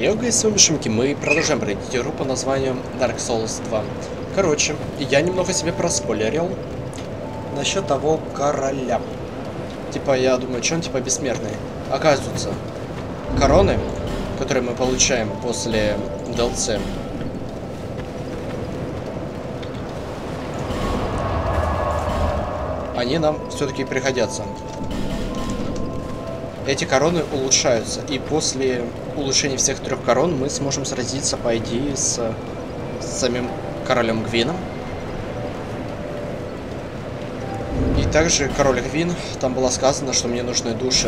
Йога и с вами Шимки. Мы продолжаем пройти игру по названию Dark Souls 2. Короче, я немного себе проспойлерил насчет того короля. Типа, я думаю, что он типа бессмертный. Оказывается, короны, которые мы получаем после DLC, они нам все-таки пригодятся. Эти короны улучшаются, и после улучшения всех трех корон мы сможем сразиться, по идее, с самим королем Гвином. И также король Гвин, там было сказано, что мне нужны души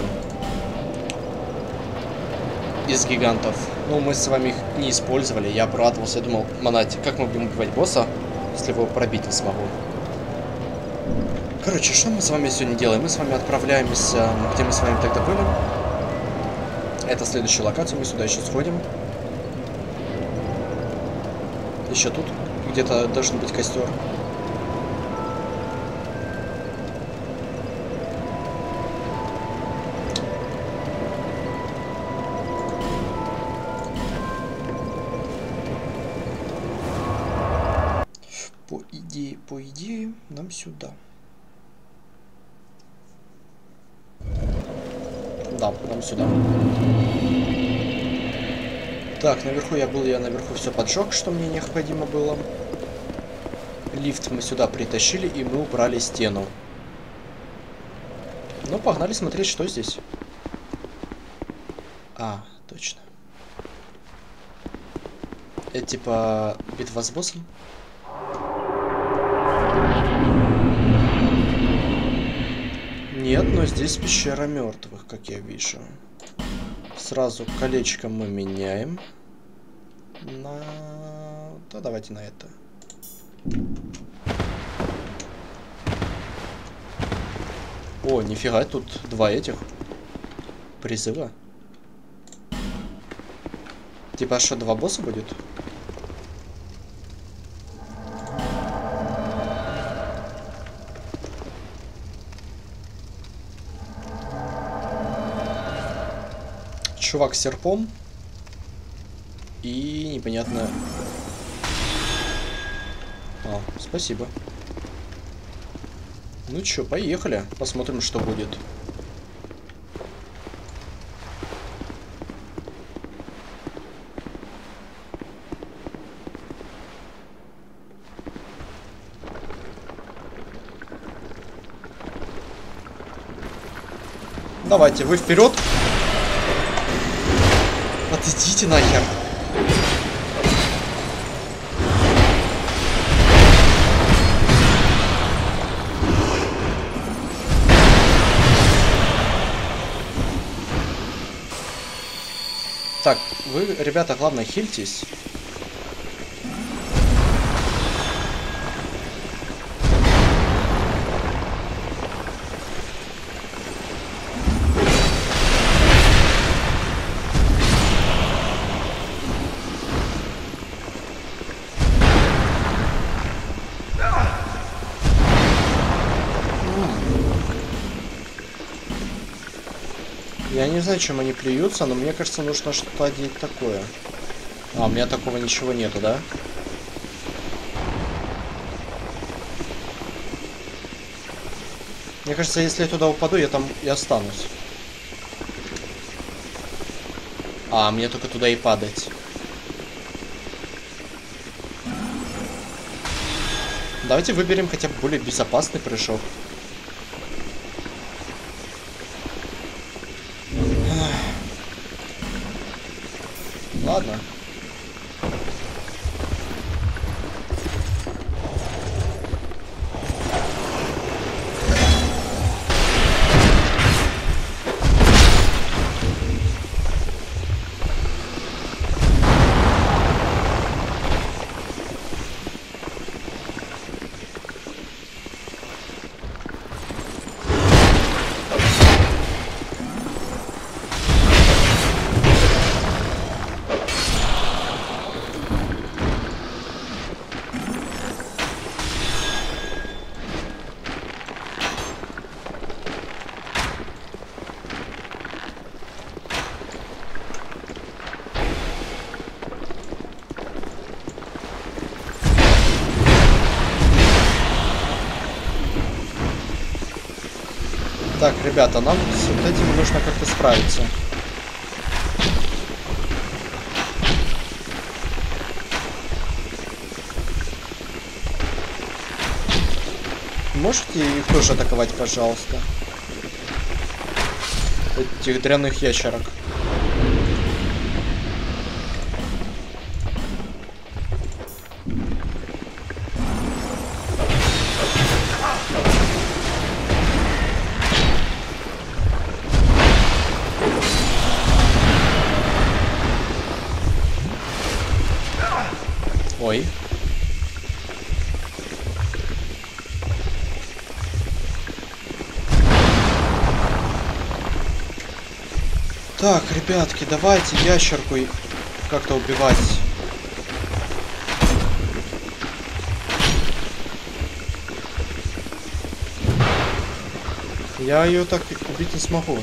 из гигантов. Ну, мы с вами их не использовали, я обрадовался, я думал, Монати, как мы будем убивать босса, если его пробить не смогу. Короче, что мы с вами сегодня делаем? Мы с вами отправляемся, где мы с вами тогда были. Это следующая локация, мы сюда еще сходим. Еще тут где-то должен быть костер. По идее, нам сюда. Да, нам сюда. Так, наверху я был, я наверху все поджег, что мне необходимо было. Лифт мы сюда притащили, и мы убрали стену. Ну, погнали смотреть, что здесь. А, точно. Это типа битва с боссом? Нет, но здесь пещера мертвых, как я вижу. Сразу колечко мы меняем на... Да, давайте на это. О, нифига, тут два этих призыва. Типа, что, два босса будет? Чувак с серпом и непонятно. А, спасибо. Ну чё, поехали, посмотрим, что будет. Давайте, вы вперед. Отойдите нахер. Так, вы, ребята, главное, хильтесь. Я не знаю, чем они плюются, но мне кажется, нужно что-то одеть такое. А, у меня такого ничего нету, да? Мне кажется, если я туда упаду, я там и останусь. А, мне только туда и падать. Давайте выберем хотя бы более безопасный прыжок. Ладно. Так, ребята, нам с вот этим нужно как-то справиться. Можете их тоже атаковать, пожалуйста? Этих дрянных ящерок. Ой. Так, ребятки, давайте ящерку как-то убивать. Я ее так убить не смогу.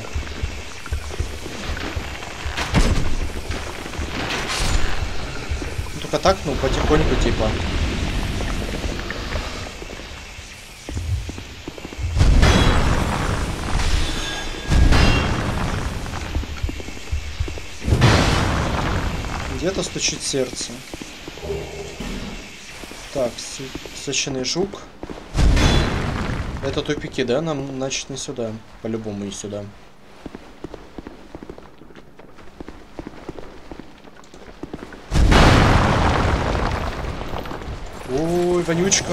Только так, ну, потихоньку, типа. Где-то стучит сердце. Так, сочный жук. Это тупики, да? Нам, значит, не сюда. По-любому не сюда. Ой, вонючка.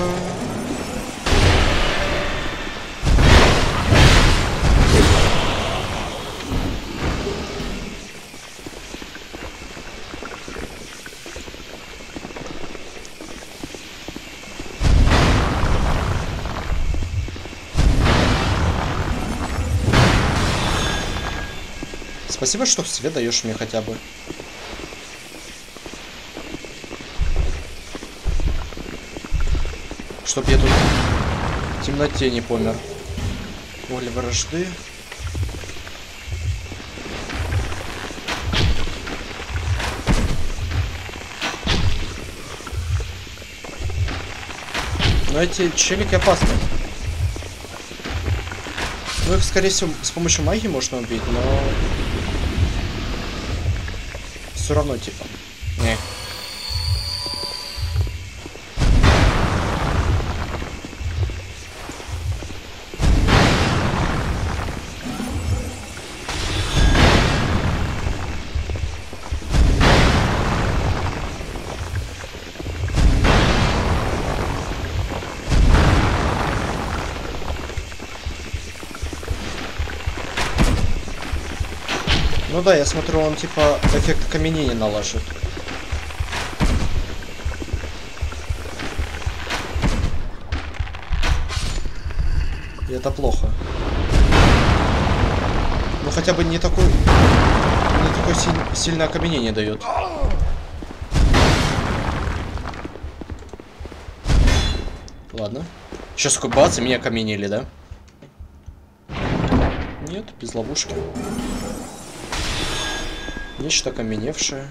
Спасибо, что свет даешь мне хотя бы. Чтоб я тут в темноте не помер. Воля вражды. Но эти челики опасны. Ну их, скорее всего, с помощью магии можно убить, но... Все равно, типа. Не. Ну да, я смотрю, он типа эффект каменения наложит. И это плохо. Ну хотя бы не такой сильное окаменение дает. Ладно. Сейчас такой бац, и меня окаменели, да? Нет, без ловушки. Нечто окаменевшее.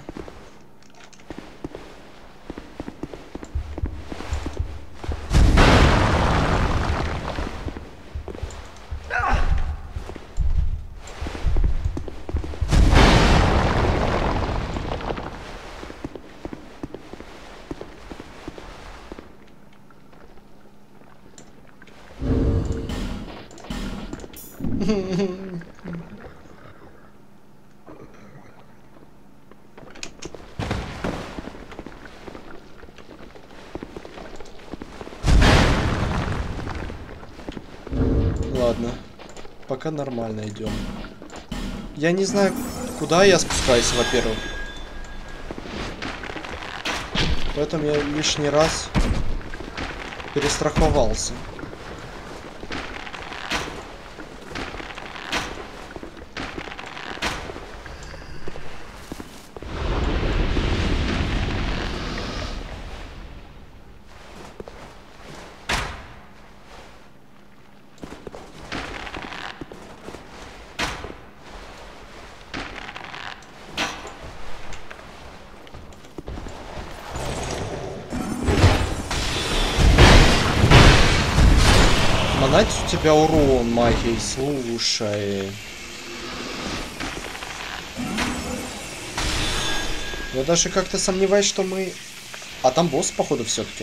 Ладно, пока нормально идем. Я не знаю, куда я спускаюсь, во-первых. Поэтому я лишний раз перестраховался. Манать у тебя урон магией, слушай. Я даже как-то сомневаюсь, что мы... А там босс, походу, все-таки.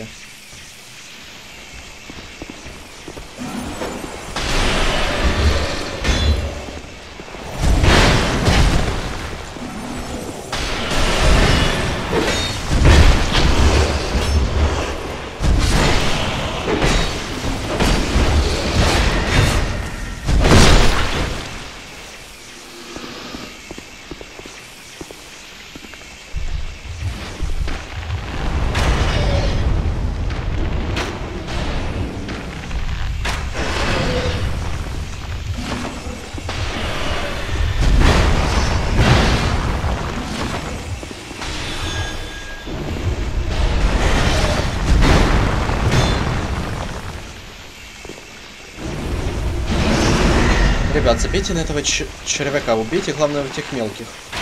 Ребят, забейте на этого червяка, убейте, главное, в этих мелких.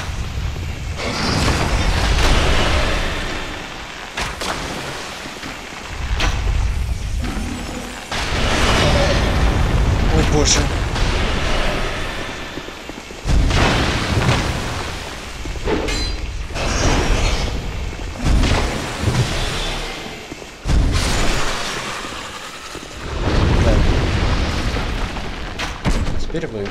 Ой, боже. Теперь вы.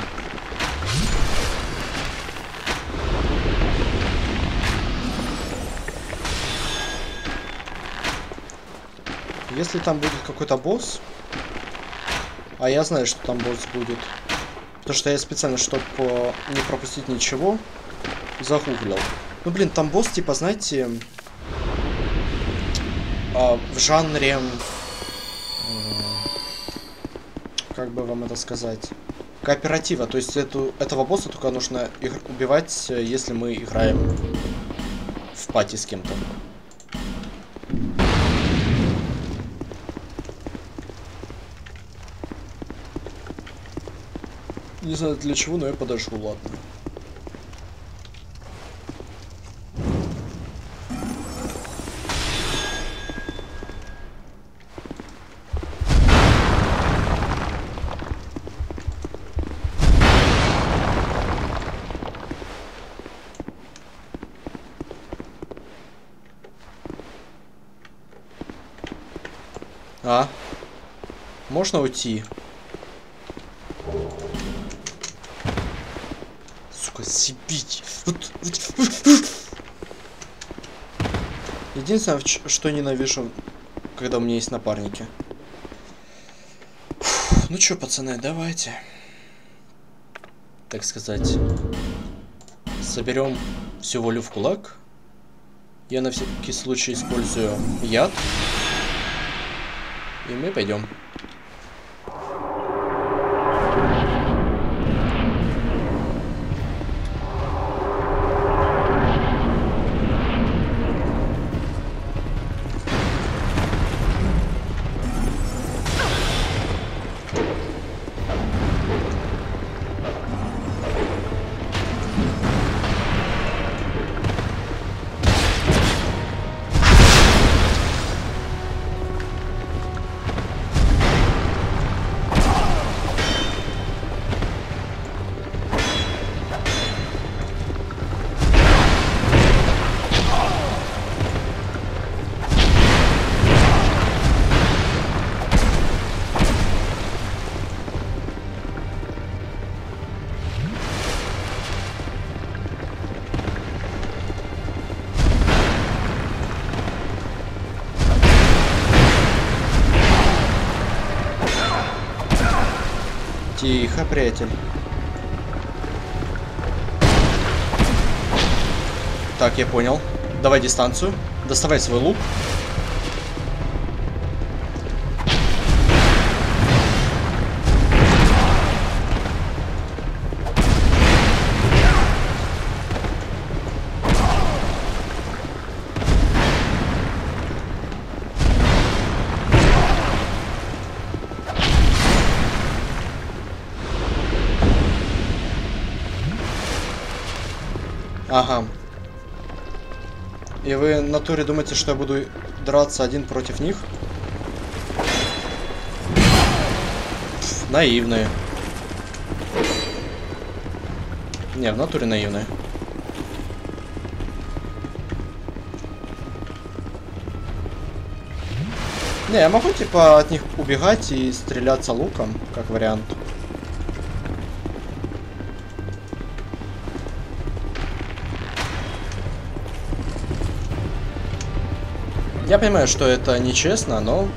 Если там будет какой-то босс, а я знаю, что там босс будет, потому что я специально, чтобы не пропустить ничего, загуглил. Ну блин, там босс, типа, знаете, в жанре, как бы вам это сказать, кооператива. То есть этого босса только нужно убивать, если мы играем в пати с кем-то. Не знаю для чего, но я подожду, ладно. А? Можно уйти? Сука, съебить. Единственное, что ненавижу, когда у меня есть напарники. Ну чё, пацаны, давайте. Так сказать, соберем всю волю в кулак. Я на всякий случай использую яд. И мы пойдем. Тихо, приятель. Так, я понял. Давай дистанцию. Доставай свой лук. Ага. И вы на туре думаете, что я буду драться один против них? Наивные. Не, в натуре наивные. Не, я могу типа от них убегать и стреляться луком, как вариант. Я понимаю, что это нечестно, но...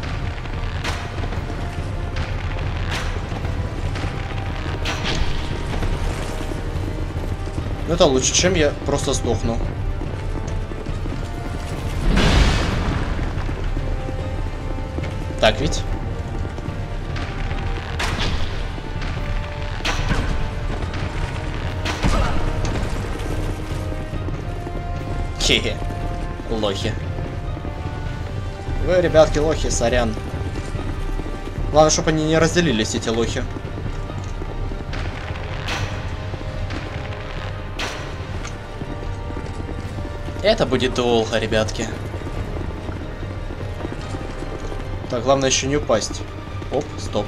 это лучше, чем я просто сдохну. Так ведь? Хе-хе. Лохи. Вы, ребятки, лохи, сорян. Главное, чтобы они не разделились, эти лохи. Это будет долго, ребятки. Так, главное еще не упасть. Оп, стоп.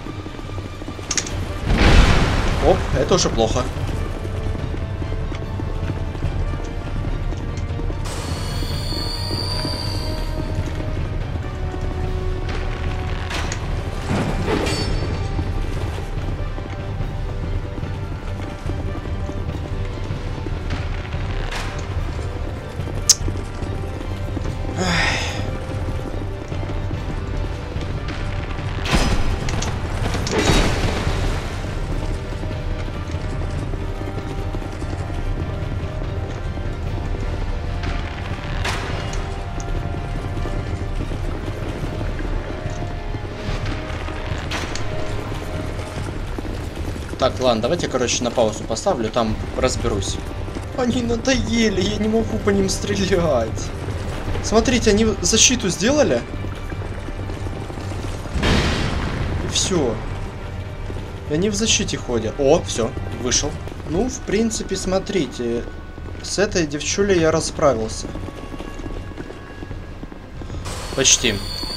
Оп, это уже плохо. Так, ладно, давайте, короче, на паузу поставлю, там разберусь. Они надоели, я не могу по ним стрелять. Смотрите, они защиту сделали. И все. И они в защите ходят. О, все, вышел. Ну, в принципе, смотрите. С этой девчулей я расправился. Почти.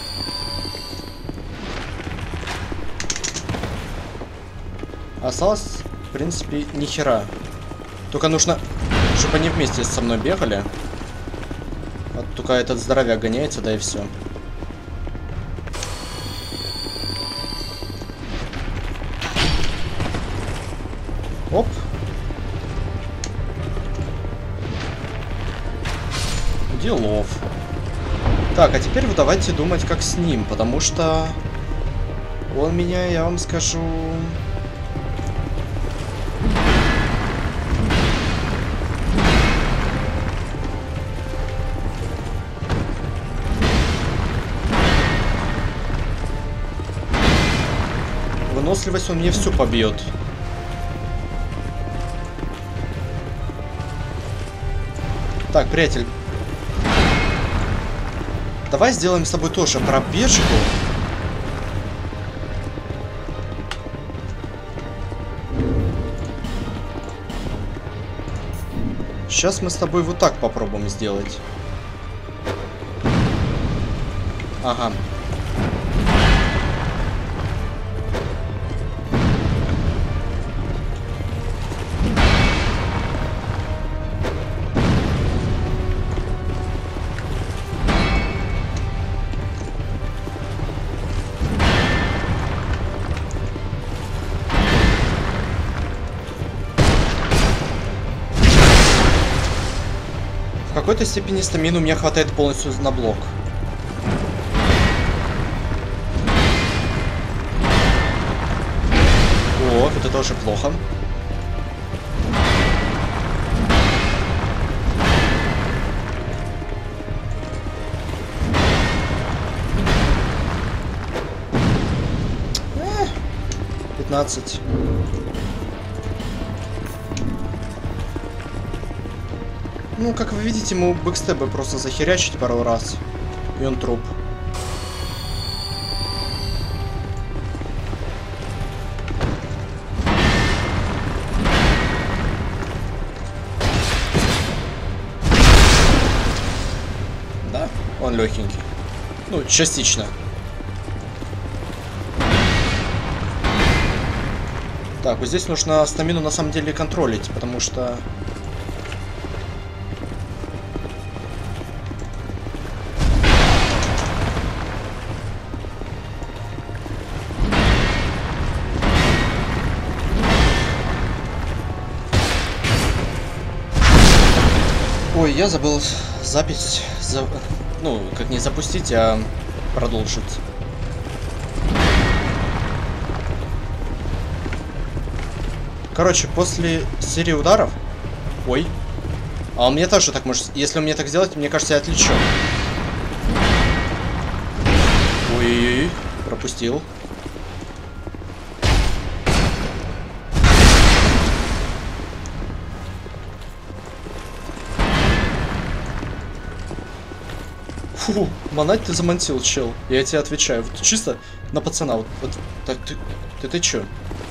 Осталось, в принципе, ни хера. Только нужно, чтобы они вместе со мной бегали. Вот только этот здоровяк гоняется, да и все. Оп. Делов. Так, а теперь вы давайте думать, как с ним, потому что он меня, я вам скажу... Выносливость он мне всю побьет. Так, приятель. Давай сделаем с тобой тоже пробежку. Сейчас мы с тобой вот так попробуем сделать. Ага. В какой-то степени стамины у меня хватает полностью на блок. О, вот это уже плохо. Э, 15. Ну, как вы видите, ему бэкстебы просто захерячить пару раз. И он труп. Да, он легенький. Ну, частично. Так, вот здесь нужно стамину на самом деле контролить, потому что... Ой, я забыл запись, ну, как не запустить, а продолжить. Короче, после серии ударов... Ой. А он мне тоже так может... Если он мне так сделает, мне кажется, я отлечу. Ой, пропустил. Фу, манать ты замансил, чел. Я тебе отвечаю. Вот чисто на пацана. Вот так, ты чё?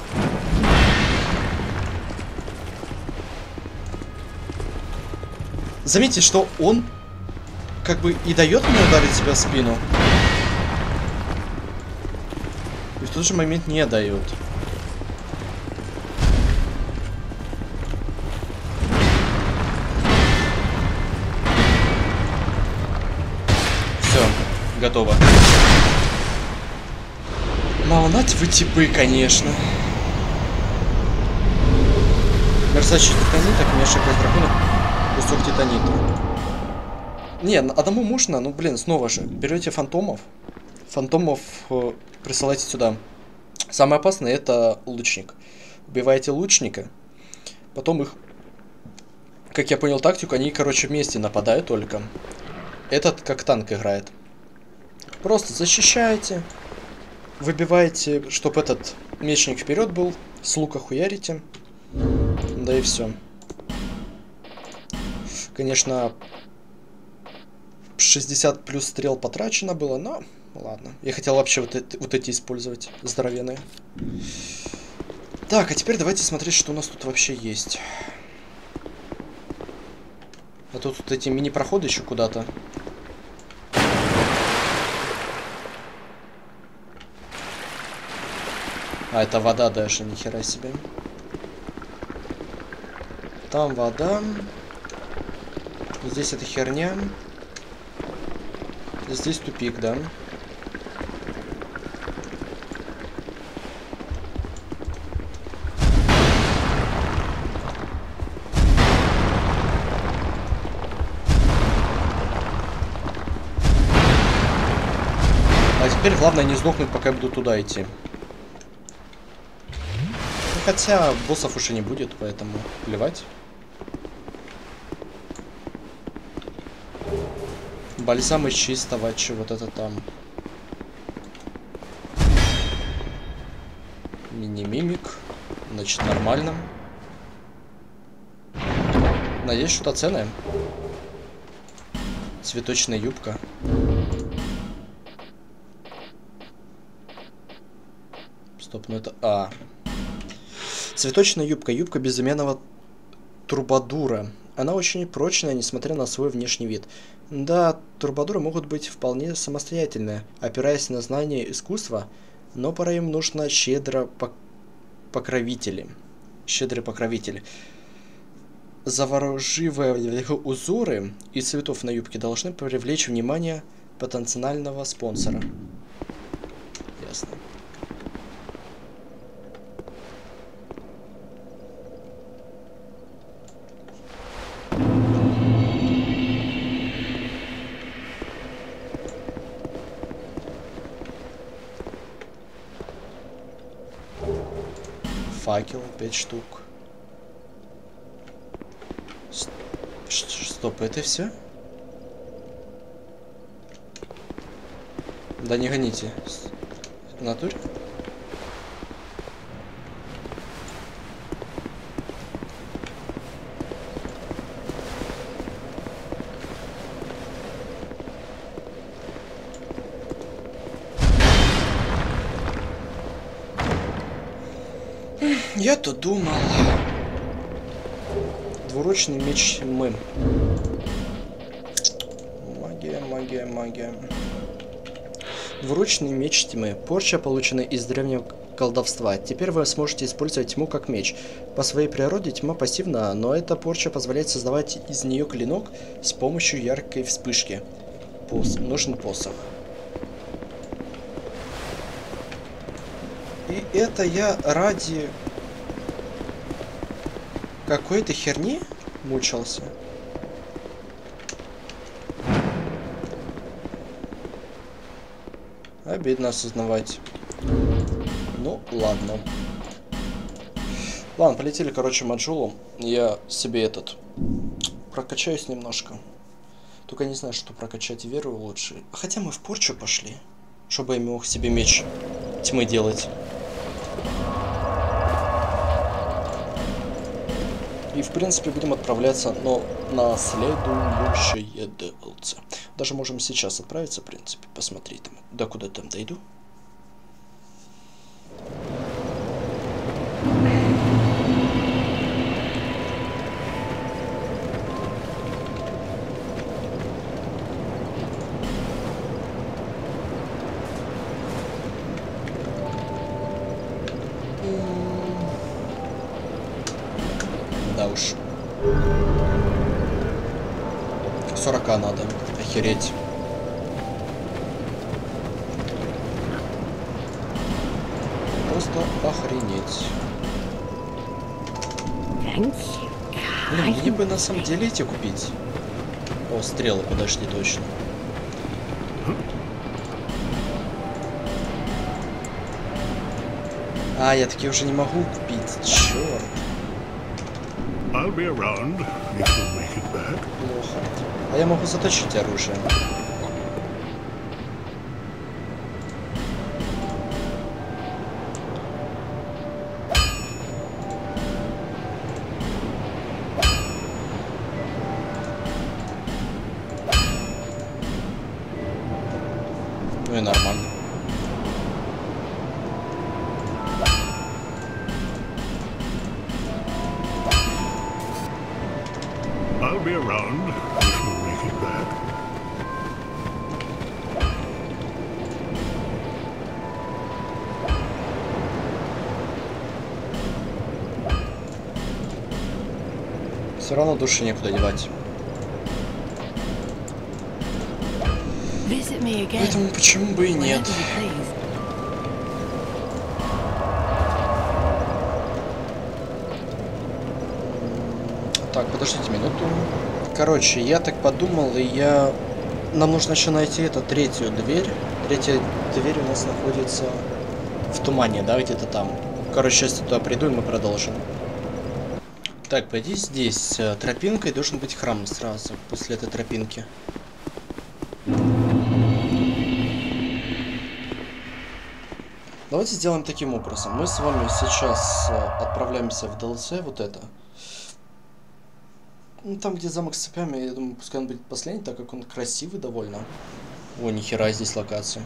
Заметьте, что он как бы и дает мне ударить себя в спину. И в тот же момент не дает. Все, готово. Молнать вы типы, конечно. Мерцающий титанит, так мешок из дракона. Кусок титанита. Не, одному можно, ну блин, снова же. Берете фантомов. Фантомов присылайте сюда. Самое опасное это лучник. Убиваете лучника. Потом их, как я понял тактику, они, короче, вместе нападают только. Этот как танк играет. Просто защищаете. Выбиваете, чтобы этот мечник вперед был. С лука хуярите. Да и все. Конечно, 60 плюс стрел потрачено было, но ладно. Я хотел вообще вот эти использовать, здоровенные. Так, а теперь давайте смотреть, что у нас тут вообще есть. А тут вот эти мини-проходы еще куда-то. А, это вода даже, нихера себе. Там вода. Здесь эта херня. Здесь тупик, да? А теперь главное не сдохнуть, пока я буду туда идти. Ну, хотя боссов уже не будет, поэтому плевать. Бальзам из чистого, че вот это там. Мини-мимик. Значит, нормально. Надеюсь, что-то ценное. Цветочная юбка. Стоп, ну это... А. Цветочная юбка. Юбка безымянного трубадура. Она очень прочная, несмотря на свой внешний вид. Да, трубадуры могут быть вполне самостоятельны, опираясь на знания искусства, но порой им нужно щедрые покровители. Завороживые узоры и цветов на юбке должны привлечь внимание потенциального спонсора. Ясно. Факел 5 штук. Стоп, это все? Да не гоните. В натуре? Я-то думал. Двуручный меч мы. Магия, магия, магия. Двуручный меч тьмы. Порча, полученная из древнего колдовства. Теперь вы сможете использовать тьму как меч. По своей природе тьма пассивна, но эта порча позволяет создавать из нее клинок с помощью яркой вспышки. Нужен посох. И это я ради какой-то херни мучился. Обидно осознавать. Ну, ладно. Ладно, полетели, короче, Маджулу. Я себе прокачаюсь немножко. Только не знаю, что прокачать веру лучше. Хотя мы в порчу пошли. Чтобы я мог себе меч тьмы делать. И, в принципе, будем отправляться, но на следующее DLC. Даже можем сейчас отправиться, в принципе, посмотреть там, да куда там дойду. Да уж. 40 надо. Охереть. Просто охренеть. Блин, мне бы на самом деле эти купить. О, стрелы, подожди, точно. А, я такие уже не могу купить. Черт. I'll be around if you make it back. Плохо. А я могу заточить оружие. Ну и нормально. I'll be around if you make it back. Все равно души некуда девать. Поэтому почему бы и нет? Так, подождите минуту. Короче, я так подумал, и нам нужно еще найти эту третью дверь. Третья дверь у нас находится в тумане, да, где-то там. Короче, сейчас туда приду, и мы продолжим. Так, пойди здесь. Тропинкой должен быть храм сразу, после этой тропинки. Давайте сделаем таким образом. Мы с вами сейчас отправляемся в DLC, вот это. Ну, там, где замок с цепями, я думаю, пускай он будет последний, так как он красивый довольно. О, нихера здесь локация.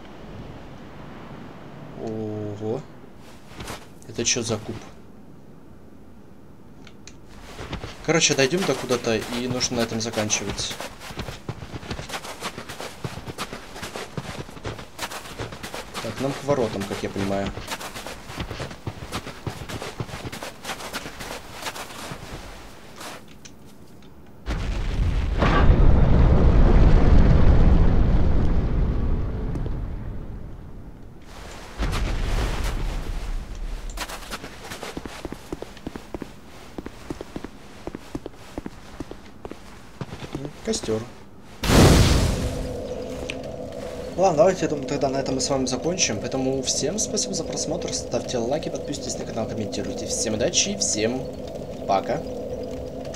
Ого. Это что за куб? Короче, дойдем до куда-то, и нужно на этом заканчивать. Так, нам к воротам, как я понимаю. Костер. Ладно, давайте, я думаю, тогда на этом мы с вами закончим. Поэтому всем спасибо за просмотр, ставьте лайки, подписывайтесь на канал, комментируйте. Всем удачи и всем пока.